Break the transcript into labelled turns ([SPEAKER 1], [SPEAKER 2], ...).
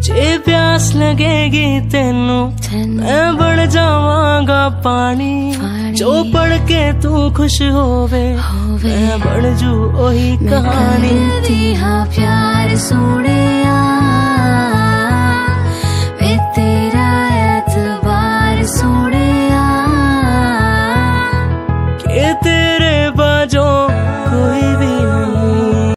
[SPEAKER 1] जे प्यास लगेगी तेनू मैं बन जावांगा पानी। जो पढ़ के तू खुश होवे मैं बन जू ओही कहानी।
[SPEAKER 2] हाँ प्यार सोने